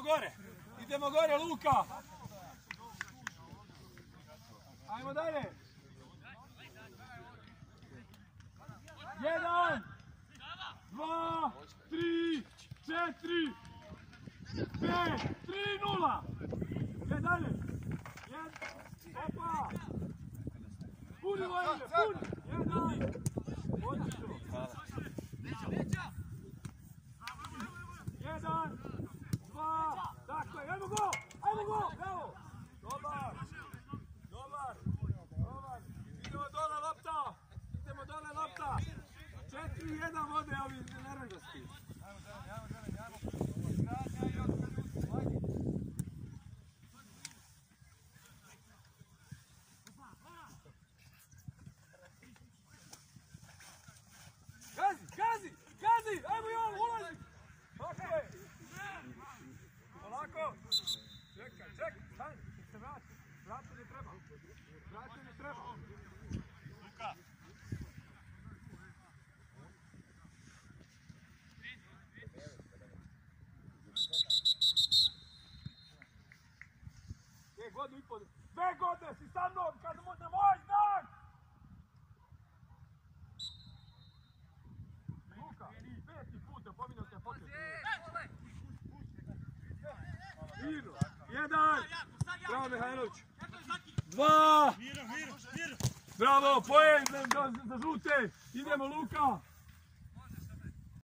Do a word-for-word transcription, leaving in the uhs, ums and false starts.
idemo gore. Idemo gore, Luka. Ajmo dalje. Jedan, dva, tri, četiri, pet, tri, nula. Gdje dalje? Jedan, opa. Puni vojne, puni. Jedan. Odlično. Jedan, dva, tako je, ajmo go, ajmo go, bravo. Dobar, dobar, dobar. Idemo dole lopta, idemo dole lopta. Četiri, jedan vode ovi neranđasti. Gazi, gazi, gazi, ajmo Jovan, ulazi. Tako je. Polako. Čekaj, čekaj, stani, nek se vrati. Vrati ne treba. Vrati ne treba. Luka. Dve godine i pol. Dve godine si sa mnom, kad mu na moj znak. Luka, peti puta pominjao te pokret. Miro, jedan. Bravo Mihajlović. Dva. Bravo, pojen za žute. Idemo Luka.